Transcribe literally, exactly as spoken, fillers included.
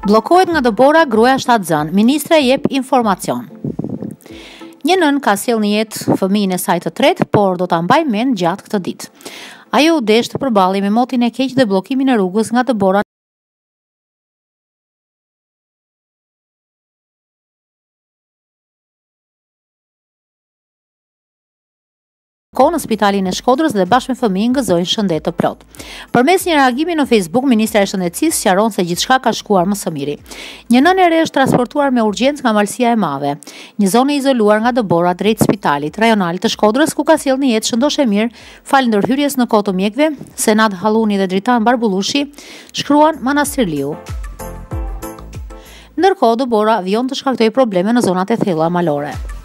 Bllokohet nga dëbora gruaja shtatzënë, ministrja jep informacion. Një nën ka sjellë në jetë fëmijën e saj të tretë, por do ta mbaj mend gjatë këtë ditë. Ajo u desh të përballej me motin e keq dhe bllokimin e rrugës nga dëbora në spitalin e Shkodrës dhe bashkë me fëmijën gëzojnë shëndet të plot. Përmes një reagimi në Facebook, ministra e Shëndetësisë sqaron se gjithçka ka shkuar më së miri. Një nënë e re është transportuar me urgjencë nga malësia e madhe. Një zonë e izoluar nga dëbora drejt spitalit rajonal të Shkodrës, ku ka sjellë në jetë shëndosh e mirë, fal ndërhyrjes në kohë të mjekëve, Senat Halluni dhe Dritan Barbullushi, shkruan Manastirliu. Ndërkohë, dëbora vijon të shkaktojë probleme në zonat e thella malore.